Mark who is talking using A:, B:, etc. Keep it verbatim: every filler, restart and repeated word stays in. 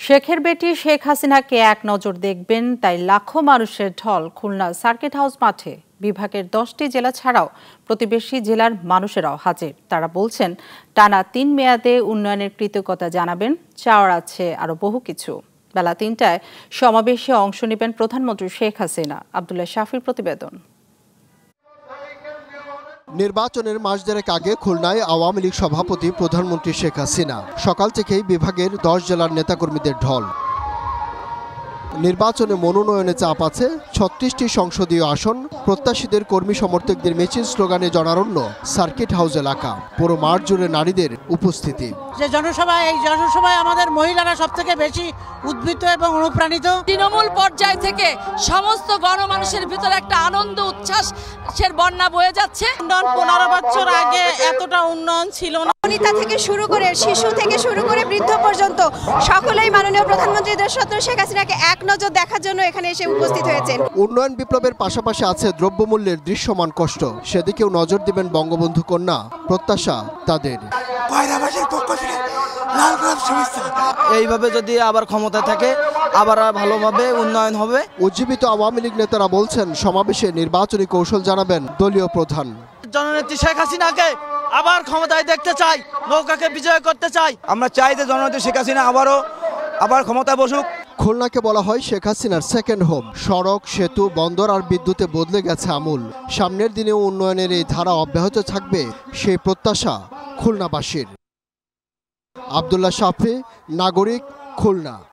A: শেখের বেটি শেখ হাসিনাকে এক নজর দেখবেন, তাই লাখো মানুষের ঢল খুলনা সার্কিট হাউস মাঠে। বিভাগের দশটি জেলা ছাড়াও প্রতিবেশী জেলার মানুষেরাও হাজির। তারা বলছেন, টানা তিন মেয়াদে উন্নয়নের কৃতজ্ঞতা জানাবেন, চাওয়ার আছে আরও বহু কিছু। বেলা তিনটায় সমাবেশে অংশ নেবেন প্রধানমন্ত্রী শেখ হাসিনা। আব্দুল্লাহ শাফির প্রতিবেদন।
B: নির্বাচনের মাস দেড়েক আগে খুলনায় আওয়ামী লীগ সভাপতি প্রধানমন্ত্রী শেখ হাসিনা। সকাল থেকেই বিভাগের দশ জেলার নেতাকর্মীদের ঢল। নির্বাচনে মনোনয়নে চাপ আছে। ছত্রিশটি সংসদীয় আসন। প্রত্যাশীদের কর্মী সমর্থকদের মিছিল স্লোগানে জনারণ্য সার্কিট হাউস এলাকা। পুরো মাঠ জুড়ে নারীদের উপস্থিতি।
C: যে জনসভায় এই জনসভায় আমাদের মহিলারা সবথেকে বেশি উদ্বুদ্ধ এবং অনুপ্রাণিত।
D: তৃণমূল পর্যায় থেকে সমস্ত গণমানুষের ভিতরে একটা আনন্দ উচ্ছ্বাসের বন্যা বয়ে যাচ্ছে।
C: উন্নয়ন পনেরো বছর আগে এতটা উন্নয়ন ছিল না।
E: বনিতা থেকে শুরু করে শিশু থেকে শুরু করে বৃদ্ধ পর্যন্ত সকলেই মাননীয় প্রধানমন্ত্রী দেশরত্ন শেখ হাসিনাকে এক নজর দেখার জন্য এখানে এসে উপস্থিত হয়েছেন।
B: উন্নয়ন বিপ্লবের পাশাপাশি আছে দ্রব্যমূল্যের দৃশ্যমান কষ্ট। সেদিকেও নজর দিবেন বঙ্গবন্ধু কন্যা। প্রত্যাশা তাদের।
F: এইভাবে যদি আবার ক্ষমতায় থাকে আবার ভালোভাবে উন্নয়ন হবে।
B: উজ্জীবিত আওয়ামী লীগ নেতারা বলছেন, সমাবেশে নির্বাচনী কৌশল জানাবেন দলীয় প্রধান।
F: জননেত্রী শেখ হাসিনাকে আবার ক্ষমতায় দেখতে চাই, নৌকাকে বিজয় করতে চাই।
G: আমরা চাই যে জননেত্রী শেখ হাসিনা আবারও আবার ক্ষমতায় বসুক।
B: খুলনাকে বলা হয় শেখ হাসিনার সেকেন্ড হোম। সড়ক, সেতু, বন্দর আর বিদ্যুতে বদলে গেছে আমূল। সামনের দিনেও উন্নয়নের এই ধারা অব্যাহত থাকবে, সেই প্রত্যাশা খুলনাবাসীর। আব্দুল্লাহ শাফি, নাগরিক, খুলনা।